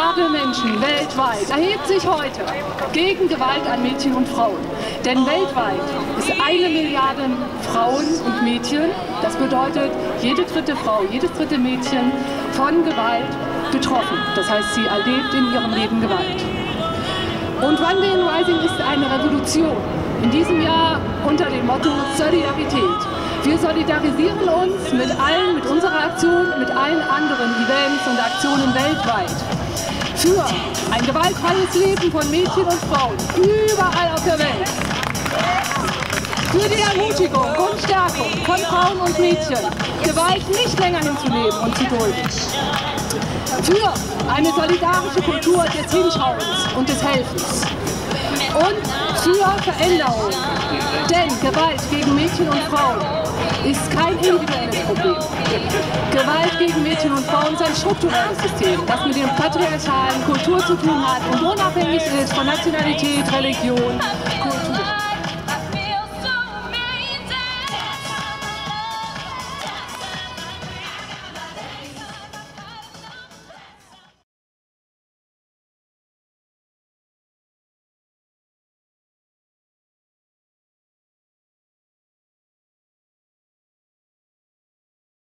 Milliarde Menschen weltweit erhebt sich heute gegen Gewalt an Mädchen und Frauen. Denn weltweit ist 1 Milliarde Frauen und Mädchen, das bedeutet jede dritte Frau, jedes dritte Mädchen von Gewalt betroffen. Das heißt, sie erlebt in ihrem Leben Gewalt. Und One Day in Rising ist eine Revolution. In diesem Jahr unter dem Motto Solidarität. Wir solidarisieren uns mit allen, mit unserer Aktion, mit allen anderen Events und Aktionen weltweit. Für ein gewaltfreies Leben von Mädchen und Frauen überall auf der Welt. Für die Ermutigung und Stärkung von Frauen und Mädchen, Gewalt nicht länger hinzunehmen und zu dulden. Für eine solidarische Kultur des Hinschauens und des Helfens. Und für Veränderung. Denn Gewalt gegen Mädchen und Frauen ist kein individuelles Problem. Gewalt gegen Mädchen und Frauen ist ein strukturelles System, das mit der patriarchalen Kultur zu tun hat und unabhängig ist von Nationalität, Religion, Kultur.